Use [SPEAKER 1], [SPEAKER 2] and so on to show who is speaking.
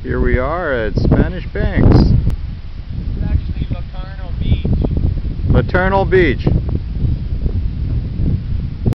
[SPEAKER 1] Here we are at Spanish Banks.
[SPEAKER 2] It's actually Laterno Beach.
[SPEAKER 1] Laterno Beach.